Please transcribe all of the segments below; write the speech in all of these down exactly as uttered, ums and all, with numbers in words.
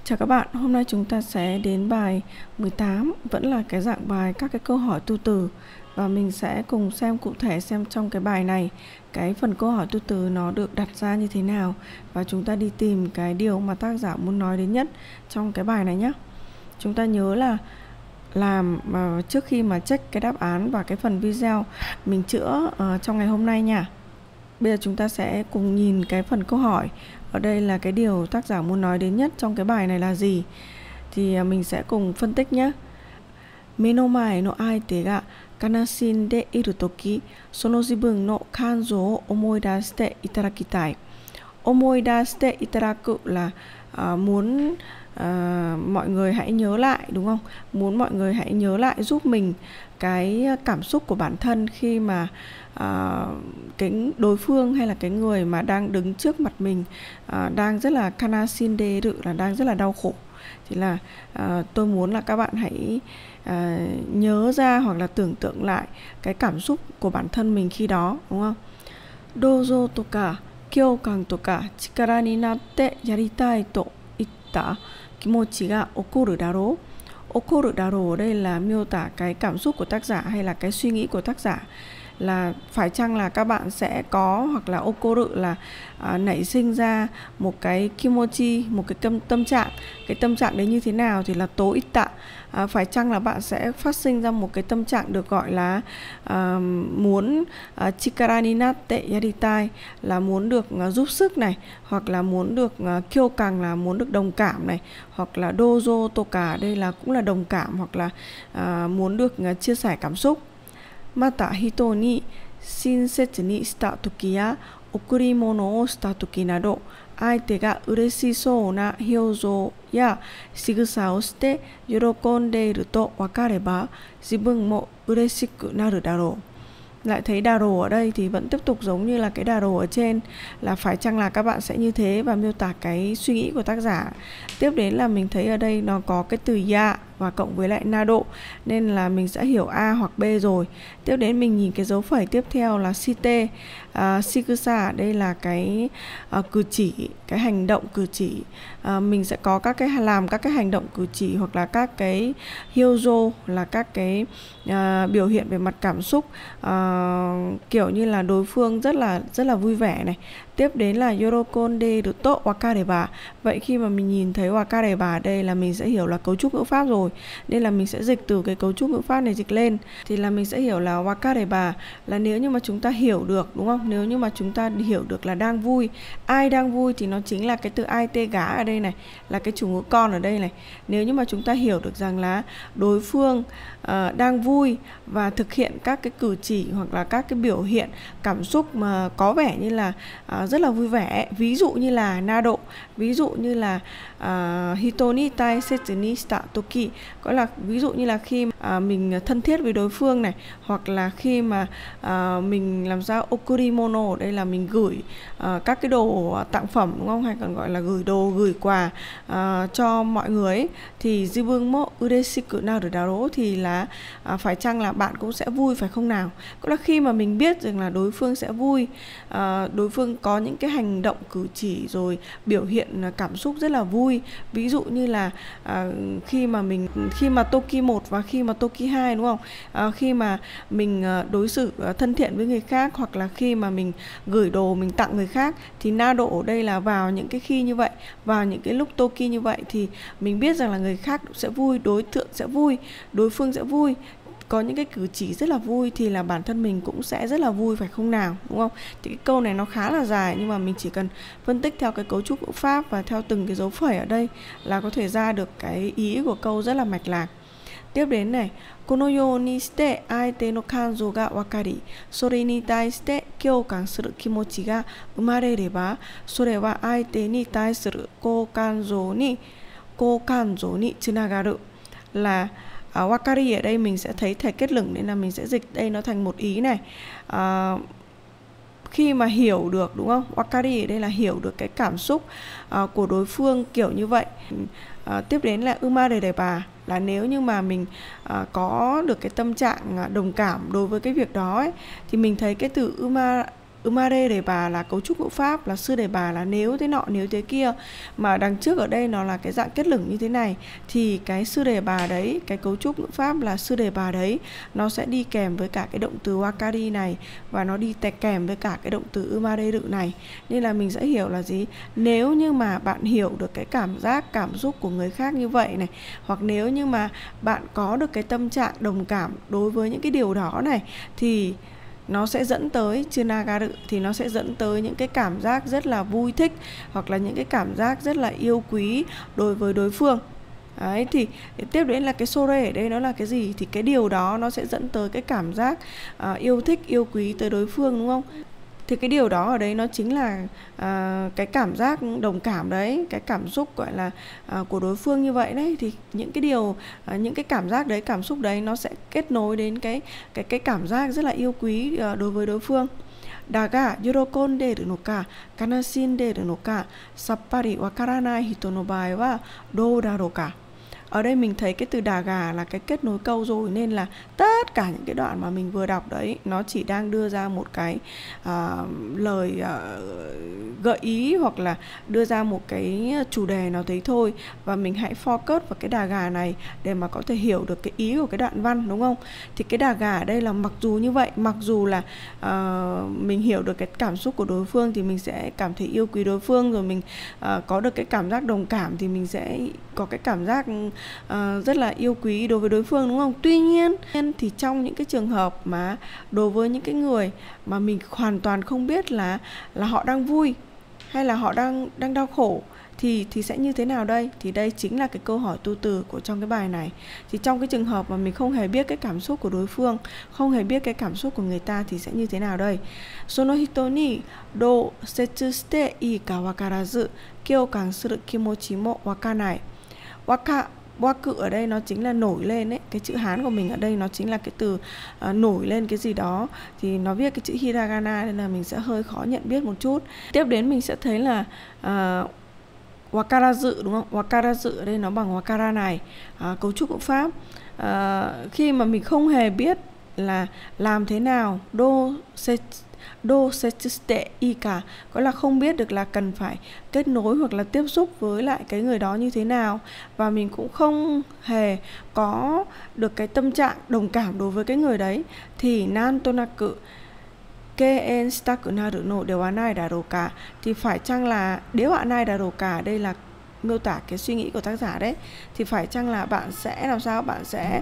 Chào các bạn, hôm nay chúng ta sẽ đến bài mười tám, vẫn là cái dạng bài các cái câu hỏi tu từ. Và mình sẽ cùng xem cụ thể xem trong cái bài này, cái phần câu hỏi tu từ nó được đặt ra như thế nào. Và chúng ta đi tìm cái điều mà tác giả muốn nói đến nhất trong cái bài này nhé. Chúng ta nhớ là làm mà trước khi mà check cái đáp án và cái phần video mình chữa uh, trong ngày hôm nay nha. Bây giờ chúng ta sẽ cùng nhìn cái phần câu hỏi. Ở đây là cái điều tác giả muốn nói đến nhất trong cái bài này là gì? Thì mình sẽ cùng phân tích nhé. Menomae no aite ga kanashinde iru toki, sono jibun no kanzo o omoidashite itadakitai. Omoidashite itadaku là uh, muốn uh, mọi người hãy nhớ lại, đúng không? Muốn mọi người hãy nhớ lại giúp mình cái cảm xúc của bản thân khi mà uh, cái đối phương hay là cái người mà đang đứng trước mặt mình uh, đang rất là kanashinde là đang rất là đau khổ. Thì là uh, tôi muốn là các bạn hãy uh, nhớ ra hoặc là tưởng tượng lại cái cảm xúc của bản thân mình khi đó, đúng không? Dozo toka kyoukan toka chikara ni natte yaritai to itta kimochi ga okoru daro. Okoru daro ở đây là miêu tả cái cảm xúc của tác giả hay là cái suy nghĩ của tác giả, là phải chăng là các bạn sẽ có, hoặc là okoru là à, nảy sinh ra một cái kimochi, một cái tâm, tâm trạng. Cái tâm trạng đấy như thế nào thì là tố ít tạ. À, phải chăng là bạn sẽ phát sinh ra một cái tâm trạng được gọi là à, muốn à, chikara ni natte yaritai là muốn được à, giúp sức này, hoặc là muốn được à, kyoukan là muốn được đồng cảm này, hoặc là dozo toka đây là cũng là đồng cảm, hoặc là à, muốn được à, chia sẻ cảm xúc. Mata hito ni shinsetsu ni shita toki ya okurimono o shita toki nado aite ga ureshisou na hyouzo ya shigusa o shite yorokondeiru to wakareba jibun mo ureshiku naru daro. Lại thấy daro ở đây thì vẫn tiếp tục giống như là cái daro ở trên, là phải chăng là các bạn sẽ như thế, và miêu tả cái suy nghĩ của tác giả. Tiếp đến là mình thấy ở đây nó có cái từ ya và cộng với lại nado, nên là mình sẽ hiểu A hoặc B rồi. Tiếp đến mình nhìn cái dấu phẩy tiếp theo là shite, uh, shikusa, đây là cái uh, cử chỉ, cái hành động cử chỉ. Uh, mình sẽ có các cái làm các cái hành động cử chỉ, hoặc là các cái hyouzo là các cái uh, biểu hiện về mặt cảm xúc, uh, kiểu như là đối phương rất là rất là vui vẻ này. Tiếp đến là yorokonderu to wakareba. Vậy khi mà mình nhìn thấy wakareba đây là mình sẽ hiểu là cấu trúc ngữ pháp rồi, nên là mình sẽ dịch từ cái cấu trúc ngữ pháp này dịch lên, thì là mình sẽ hiểu là wakareba là nếu như mà chúng ta hiểu được, đúng không? Nếu như mà chúng ta hiểu được là đang vui, ai đang vui thì nó chính là cái từ aite ga ở đây này, là cái chủ ngữ con ở đây này. Nếu như mà chúng ta hiểu được rằng là đối phương uh, đang vui và thực hiện các cái cử chỉ hoặc là các cái biểu hiện cảm xúc mà có vẻ như là uh, rất là vui vẻ, ví dụ như là nado, ví dụ như là uh, hito ni taisetsu ni shita toki, có là ví dụ như là khi uh, mình thân thiết với đối phương này, hoặc là khi mà uh, mình làm sao okurimono ở đây là mình gửi uh, các cái đồ tặng phẩm, đúng không, hay còn gọi là gửi đồ, gửi quà uh, cho mọi người ấy, thì jibun mo ureshiku naru daro thì là uh, phải chăng là bạn cũng sẽ vui phải không nào. Có là khi mà mình biết rằng là đối phương sẽ vui, uh, đối phương có những cái hành động cử chỉ rồi biểu hiện cảm xúc rất là vui, ví dụ như là uh, khi mà mình khi mà Toki một và khi mà Toki hai, đúng không, uh, khi mà mình uh, đối xử uh, thân thiện với người khác, hoặc là khi mà mình gửi đồ mình tặng người khác, thì nado ở đây là vào những cái khi như vậy, vào những cái lúc Toki như vậy thì mình biết rằng là người khác sẽ vui, đối tượng sẽ vui, đối phương sẽ vui, có những cái cử chỉ rất là vui, thì là bản thân mình cũng sẽ rất là vui phải không nào, đúng không? Thì cái câu này nó khá là dài, nhưng mà mình chỉ cần phân tích theo cái cấu trúc ngữ pháp và theo từng cái dấu phẩy ở đây là có thể ra được cái ý của câu rất là mạch lạc. Tiếp đến này, kono you ni shite aite no kanzo ga wakari, sore ni taishite kyoukan suru kimochi ga umarereba, sore wa aite ni taisuru koukanzo ni koukanzo ni tsunagaru. Là uh, wakari ở đây mình sẽ thấy thể kết lửng, nên là mình sẽ dịch đây nó thành một ý này. Uh, khi mà hiểu được, đúng không? Wakari ở đây là hiểu được cái cảm xúc uh, của đối phương kiểu như vậy. Uh, tiếp đến là umarereba là nếu như mà mình uh, có được cái tâm trạng đồng cảm đối với cái việc đó ấy, thì mình thấy cái từ uma umare đề bà là cấu trúc ngữ pháp, là sư đề bà là nếu thế nọ nếu thế kia, mà đằng trước ở đây nó là cái dạng kết lửng như thế này, thì cái sư đề bà đấy, cái cấu trúc ngữ pháp là sư đề bà đấy, nó sẽ đi kèm với cả cái động từ wakari này, và nó đi kèm với cả cái động từ umare đự này. Nên là mình sẽ hiểu là gì? Nếu như mà bạn hiểu được cái cảm giác, cảm xúc của người khác như vậy này, hoặc nếu như mà bạn có được cái tâm trạng đồng cảm đối với những cái điều đó này, thì nó sẽ dẫn tới chunagaru, thì nó sẽ dẫn tới những cái cảm giác rất là vui thích, hoặc là những cái cảm giác rất là yêu quý đối với đối phương. Đấy, thì tiếp đến là cái sore ở đây nó là cái gì? Thì cái điều đó nó sẽ dẫn tới cái cảm giác uh, yêu thích, yêu quý tới đối phương, đúng không? Thì cái điều đó ở đấy nó chính là uh, cái cảm giác đồng cảm đấy, cái cảm xúc gọi là uh, của đối phương như vậy đấy. Thì những cái điều, uh, những cái cảm giác đấy, cảm xúc đấy nó sẽ kết nối đến cái cái cái cảm giác rất là yêu quý uh, đối với đối phương. Daga yorokonderu no ka kanashinderu no ka sappari wakaranai hito no bai wa dou daro ka. Ở đây mình thấy cái từ đà gà là cái kết nối câu rồi, nên là tất cả những cái đoạn mà mình vừa đọc đấy nó chỉ đang đưa ra một cái uh, lời uh, gợi ý, hoặc là đưa ra một cái chủ đề nào đấy thôi, và mình hãy focus vào cái đà gà này để mà có thể hiểu được cái ý của cái đoạn văn, đúng không? Thì cái đà gà ở đây là mặc dù như vậy, mặc dù là uh, mình hiểu được cái cảm xúc của đối phương thì mình sẽ cảm thấy yêu quý đối phương, rồi mình uh, có được cái cảm giác đồng cảm thì mình sẽ có cái cảm giác Uh, rất là yêu quý đối với đối phương, đúng không? Tuy nhiên thì trong những cái trường hợp mà đối với những cái người mà mình hoàn toàn không biết là là họ đang vui hay là họ đang đang đau khổ, thì thì sẽ như thế nào đây? Thì đây chính là cái câu hỏi tu từ của trong cái bài này. Thì trong cái trường hợp mà mình không hề biết cái cảm xúc của đối phương, không hề biết cái cảm xúc của người ta, thì sẽ như thế nào đây? Sono hito ni dou setsu shite ii ka wakarazu kyoukan suru kimochi mo wakanai. Waka Waku ở đây nó chính là nổi lên ấy. Cái chữ Hán của mình ở đây nó chính là cái từ uh, nổi lên cái gì đó. Thì nó viết cái chữ hiragana nên là mình sẽ hơi khó nhận biết một chút. Tiếp đến mình sẽ thấy là uh, wakarazu, đúng không? Wakarazu ở đây nó bằng wakara này, uh, cấu trúc ngữ pháp. Uh, khi mà mình không hề biết là làm thế nào do se do setsuste ika, có là không biết được là cần phải kết nối hoặc là tiếp xúc với lại cái người đó như thế nào, và mình cũng không hề có được cái tâm trạng đồng cảm đối với cái người đấy, thì nantonaku keen shitaku naru no dewa nai daro ka, thì phải chăng là dewa nai daro ka, đây là miêu tả cái suy nghĩ của tác giả đấy, thì phải chăng là bạn sẽ làm sao, bạn sẽ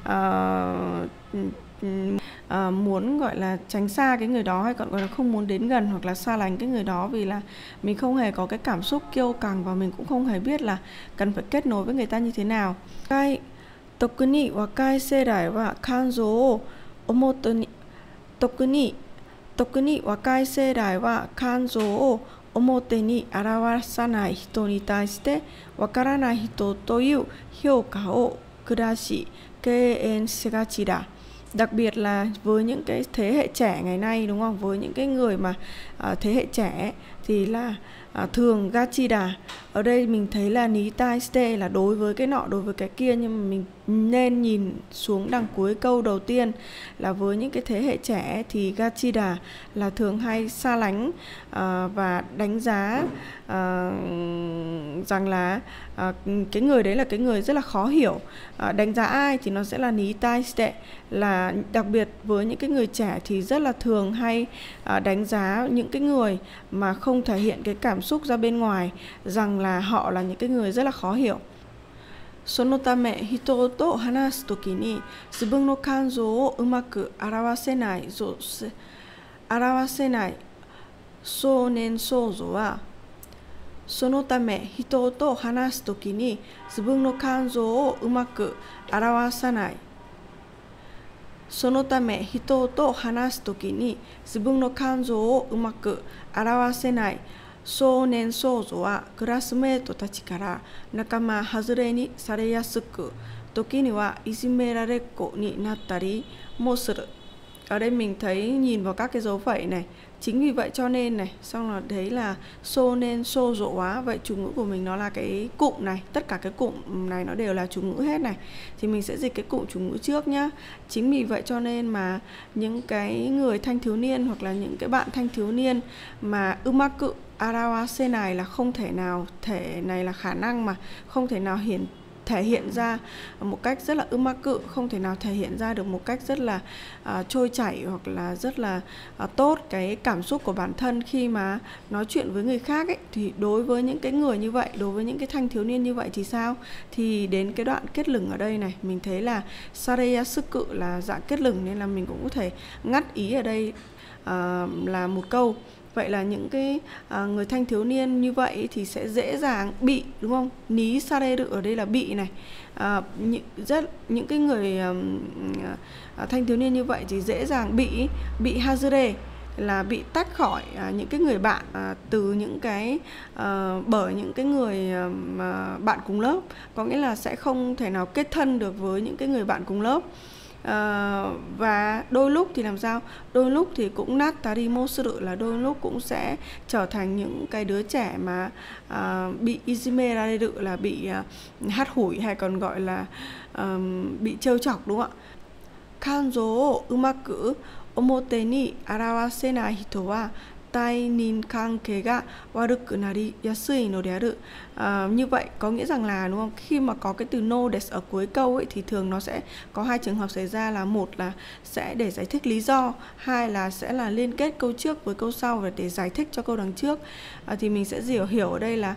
uh, À, muốn gọi là tránh xa cái người đó, hay còn gọi là không muốn đến gần hoặc là xa lánh cái người đó, vì là mình không hề có cái cảm xúc kiêu căng và mình cũng không hề biết là cần phải kết nối với người ta như thế nào. Cái tokuni wakai seidai wa kanzo o omoto ni tokuni tokuni wakai seidai wa kanzo o omote ni arawasanai hito ni taishite wakaranai hito toiu hyouka o kurashi keien shigachi da. Đặc biệt là với những cái thế hệ trẻ ngày nay, đúng không? Với những cái người mà uh, thế hệ trẻ thì là uh, thường gachida. Ở đây mình thấy là ní tai ste là đối với cái nọ, đối với cái kia, nhưng mà mình nên nhìn xuống đằng cuối câu đầu tiên là với những cái thế hệ trẻ thì gachida là thường hay xa lánh uh, và đánh giá uh, rằng là uh, cái người đấy là cái người rất là khó hiểu. Uh, đánh giá ai thì nó sẽ là ní tai ste, là đặc biệt với những cái người trẻ thì rất là thường hay uh, đánh giá những cái người mà không thể hiện cái cảm xúc ra bên ngoài rằng là họ là những cái người rất là khó hiểu. Sono tame hito to hanasu toki ni zibun no kanzou o umaku arawasenai zo arawasenai sounen souzou wa sono tame hito to hanasu toki ni zibun no kanzou o umaku arawasanai sono tame hito to hanasu toki ni zibun no kanzou o umaku arawasenai sounen souzou wa classmate tachi kara nakama hazure ni sare yasuku toki ni wa ijimerareko ni nattari mo suru. Ở đây mình thấy nhìn vào các cái dấu phẩy này Chính vì vậy cho nên này, xong là đấy là so nên so dỗ quá. Vậy chủ ngữ của mình nó là cái cụm này, tất cả cái cụm này nó đều là chủ ngữ hết này. Thì mình sẽ dịch cái cụm chủ ngữ trước nhá. Chính vì vậy cho nên mà những cái người thanh thiếu niên hoặc là những cái bạn thanh thiếu niên mà umaku arawase này là không thể nào, thể này là khả năng mà không thể nào hiển thể hiện ra một cách rất là umaku, không thể nào thể hiện ra được một cách rất là uh, trôi chảy hoặc là rất là uh, tốt cái cảm xúc của bản thân khi mà nói chuyện với người khác ấy. Thì đối với những cái người như vậy, đối với những cái thanh thiếu niên như vậy thì sao? Thì đến cái đoạn kết lửng ở đây này, mình thấy là sareyasuku là dạng kết lửng, nên là mình cũng có thể ngắt ý ở đây uh, là một câu. Vậy là những cái à, người thanh thiếu niên như vậy thì sẽ dễ dàng bị, đúng không? Ní sareru ở đây là bị này. À, những, rất những cái người à, thanh thiếu niên như vậy thì dễ dàng bị bị hazure, là bị tách khỏi à, những cái người bạn à, từ những cái à, bởi những cái người à, bạn cùng lớp, có nghĩa là sẽ không thể nào kết thân được với những cái người bạn cùng lớp. Uh, và đôi lúc thì làm sao? Đôi lúc thì cũng nattari mosuru, là đôi lúc cũng sẽ trở thành những cái đứa trẻ mà uh, bị izimerareru, là bị uh, hắt hủi hay còn gọi là uh, bị trêu chọc, đúng không ạ? Kanzo o umaku omote ni arawasenai hito wa tai nin kankei ga waruku nari yasui no de aru. À, như vậy có nghĩa rằng là, đúng không, khi mà có cái từ no desu ở cuối câu ấy thì thường nó sẽ có hai trường hợp xảy ra, là một là sẽ để giải thích lý do, hai là sẽ là liên kết câu trước với câu sau và để giải thích cho câu đằng trước. À, thì mình sẽ hiểu hiểu ở đây là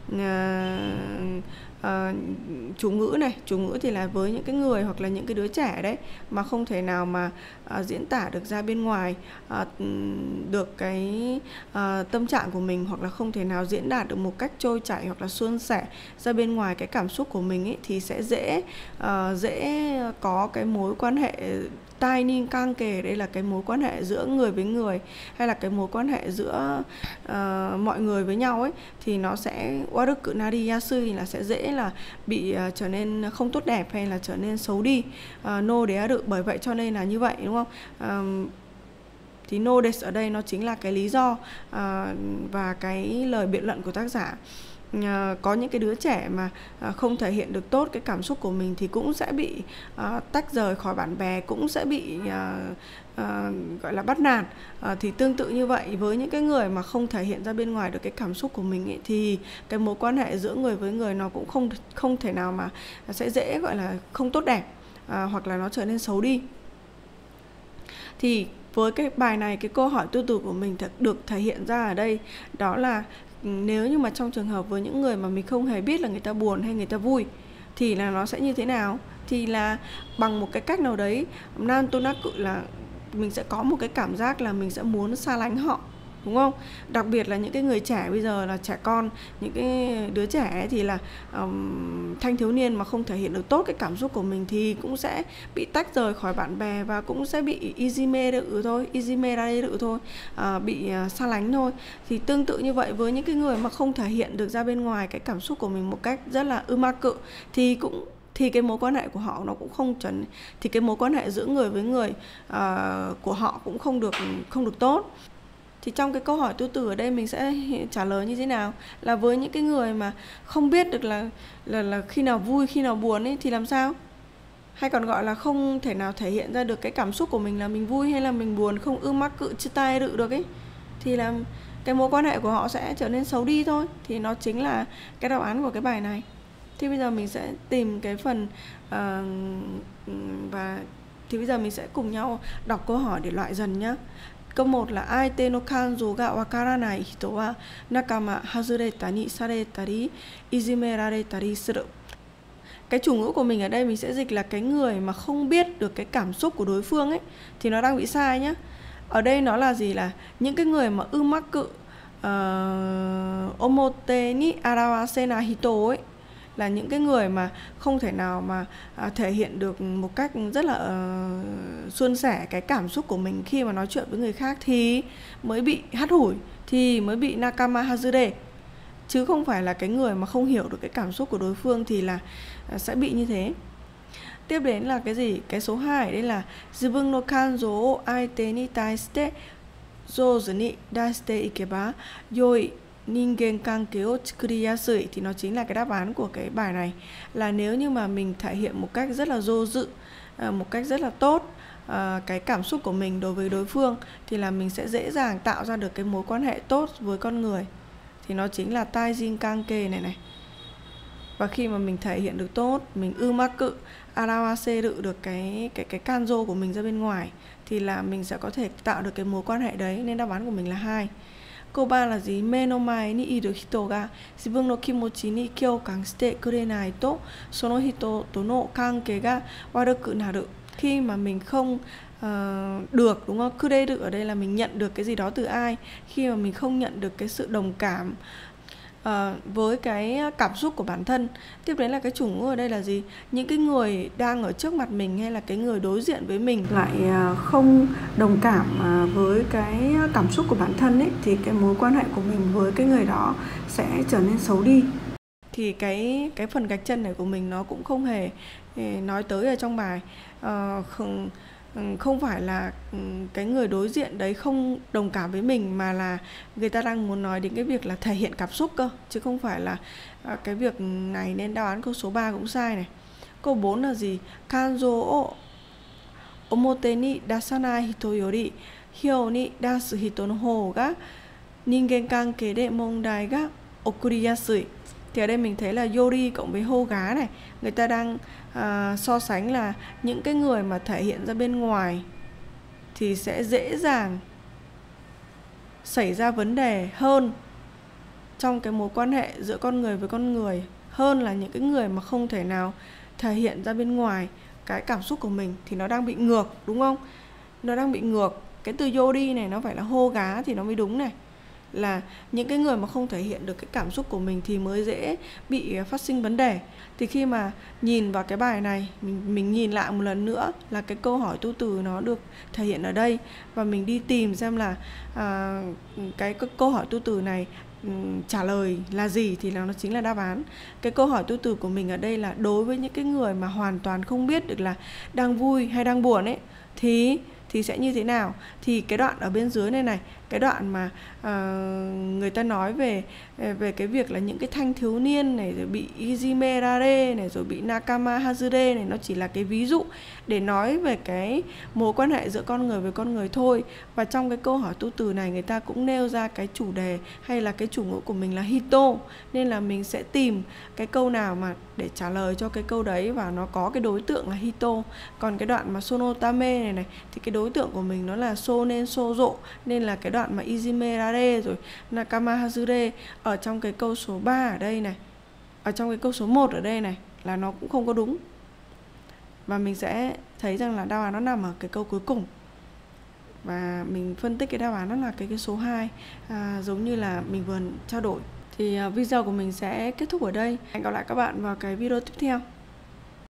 uh, Uh, chủ ngữ này, chủ ngữ thì là với những cái người hoặc là những cái đứa trẻ đấy mà không thể nào mà uh, diễn tả được ra bên ngoài uh, được cái uh, tâm trạng của mình, hoặc là không thể nào diễn đạt được một cách trôi chảy hoặc là suôn sẻ ra bên ngoài cái cảm xúc của mình ấy, thì sẽ dễ uh, dễ có cái mối quan hệ tai nin cang kề, đây là cái mối quan hệ giữa người với người hay là cái mối quan hệ giữa uh, mọi người với nhau ấy, thì nó sẽ waruku nari yasui, là sẽ dễ là bị uh, trở nên không tốt đẹp hay là trở nên xấu đi. uh, no de aru, bởi vậy cho nên là như vậy, đúng không? Uh, thì no desu ở đây nó chính là cái lý do uh, và cái lời biện luận của tác giả. Uh, có những cái đứa trẻ mà uh, không thể hiện được tốt cái cảm xúc của mình thì cũng sẽ bị uh, tách rời khỏi bạn bè, cũng sẽ bị uh, uh, gọi là bắt nạt. Uh, thì tương tự như vậy với những cái người mà không thể hiện ra bên ngoài được cái cảm xúc của mình ấy, thì cái mối quan hệ giữa người với người nó cũng không không thể nào mà sẽ dễ gọi là không tốt đẹp, uh, hoặc là nó trở nên xấu đi. Thì với cái bài này, cái câu hỏi tư tưởng của mình thật được thể hiện ra ở đây, đó là nếu như mà trong trường hợp với những người mà mình không hề biết là người ta buồn hay người ta vui thì là nó sẽ như thế nào? Thì là bằng một cái cách nào đấy, nan tonaku là mình sẽ có một cái cảm giác là mình sẽ muốn xa lánh họ, đúng không? Đặc biệt là những cái người trẻ bây giờ, là trẻ con, những cái đứa trẻ ấy thì là um, thanh thiếu niên mà không thể hiện được tốt cái cảm xúc của mình thì cũng sẽ bị tách rời khỏi bạn bè và cũng sẽ bị ijimeru thôi, ijimeru thôi, uh, bị uh, xa lánh thôi. Thì tương tự như vậy với những cái người mà không thể hiện được ra bên ngoài cái cảm xúc của mình một cách rất là umaku thì cũng thì cái mối quan hệ của họ nó cũng không chuẩn, thì cái mối quan hệ giữa người với người uh, của họ cũng không được không được tốt. Thì trong cái câu hỏi tu từ ở đây mình sẽ trả lời như thế nào? Là với những cái người mà không biết được là là là khi nào vui, khi nào buồn ấy thì làm sao? Hay còn gọi là không thể nào thể hiện ra được cái cảm xúc của mình là mình vui hay là mình buồn, không ư mắc cự chư tai rự được ấy, thì là cái mối quan hệ của họ sẽ trở nên xấu đi thôi. Thì nó chính là cái đáp án của cái bài này. Thì bây giờ mình sẽ tìm cái phần uh, và thì bây giờ mình sẽ cùng nhau đọc câu hỏi để loại dần nhé. Câu một là aite no kanzou ga wakaranai hito wa nakama hazureta ni saretari ijimerareta suru. Cái chủ ngữ của mình ở đây mình sẽ dịch là cái người mà không biết được cái cảm xúc của đối phương ấy thì nó đang bị sai nhá. Ở đây nó là gì, là những cái người mà umaku uh, omote ni arawase na hito ấy, là những cái người mà không thể nào mà à, thể hiện được một cách rất là uh, suôn sẻ cái cảm xúc của mình khi mà nói chuyện với người khác thì mới bị hắt hủi, thì mới bị nakama hazure, chứ không phải là cái người mà không hiểu được cái cảm xúc của đối phương thì là uh, sẽ bị như thế. Tiếp đến là cái gì? Cái số hai đây là Jibun no kanzou o aite ni taishite jouzu ni dashite ikeba yoi ningen kankei o tsukuri yasui, thì nó chính là cái đáp án của cái bài này, là nếu như mà mình thể hiện một cách rất là dô dự, một cách rất là tốt cái cảm xúc của mình đối với đối phương, thì là mình sẽ dễ dàng tạo ra được cái mối quan hệ tốt với con người. Thì nó chính là taijin kankei này này. Và khi mà mình thể hiện được tốt, mình umaku arawaseru được cái cái cái kanjo của mình ra bên ngoài, thì là mình sẽ có thể tạo được cái mối quan hệ đấy. Nên đáp án của mình là hai. Câu ba là gì? Menomai ni iru hito ga jibun no kimochi ni kyoukan shite kurenai to sono hito to no kankei ga waruku naru. Khi mà mình không uh, được, đúng không? Kureru ở đây là mình nhận được cái gì đó từ ai. Khi mà mình không nhận được cái sự đồng cảm uh, với cái cảm xúc của bản thân. Tiếp đến là cái chủ ngữ ở đây là gì? Những cái người đang ở trước mặt mình hay là cái người đối diện với mình lại uh, không đồng cảm uh, với cái cảm xúc của bản thân ấy, thì cái mối quan hệ của mình với cái người đó sẽ trở nên xấu đi. Thì cái cái phần gạch chân này của mình nó cũng không hề nói tới ở trong bài. Uh, không, không phải là cái người đối diện đấy không đồng cảm với mình, mà là người ta đang muốn nói đến cái việc là thể hiện cảm xúc cơ, chứ không phải là uh, cái việc này. Nên đáp án câu số ba cũng sai này. Câu bốn là gì? Kanjo o omote ni dasanai hito yori hyou ni dasu hito no hou ga ningen kankei de mondai ga okuri yasui. Thì ở đây mình thấy là yori cộng với hô gá này, người ta đang uh, so sánh là những cái người mà thể hiện ra bên ngoài thì sẽ dễ dàng xảy ra vấn đề hơn trong cái mối quan hệ giữa con người với con người, hơn là những cái người mà không thể nào thể hiện ra bên ngoài cái cảm xúc của mình. Thì nó đang bị ngược, đúng không? Nó đang bị ngược. Cái từ yori này nó phải là hô gá thì nó mới đúng này. Là những cái người mà không thể hiện được cái cảm xúc của mình thì mới dễ bị phát sinh vấn đề. Thì khi mà nhìn vào cái bài này, mình, mình nhìn lại một lần nữa là cái câu hỏi tu từ nó được thể hiện ở đây, và mình đi tìm xem là à, cái, cái câu hỏi tu từ này um, trả lời là gì, thì là nó chính là đáp án. Cái câu hỏi tu từ của mình ở đây là đối với những cái người mà hoàn toàn không biết được là đang vui hay đang buồn ấy, thì thì sẽ như thế nào? Thì cái đoạn ở bên dưới này này, cái đoạn mà uh, người ta nói về về cái việc là những cái thanh thiếu niên này rồi bị ijimerare này, rồi bị nakama hazure này, nó chỉ là cái ví dụ để nói về cái mối quan hệ giữa con người với con người thôi. Và trong cái câu hỏi tu từ này, người ta cũng nêu ra cái chủ đề hay là cái chủ ngữ của mình là hito, nên là mình sẽ tìm cái câu nào mà để trả lời cho cái câu đấy và nó có cái đối tượng là hito. Còn cái đoạn mà sonotame này này thì cái đối tượng của mình nó là sonen sozo, nên là cái đoạn mà ijimerare rồi nakama hazure ở trong cái câu số ba ở đây này, ở trong cái câu số một ở đây này là nó cũng không có đúng. Và mình sẽ thấy rằng là đáp án nó nằm ở cái câu cuối cùng. Và mình phân tích cái đáp án đó là cái, cái số hai, à, giống như là mình vừa trao đổi. Thì uh, video của mình sẽ kết thúc ở đây. Hẹn gặp lại các bạn vào cái video tiếp theo.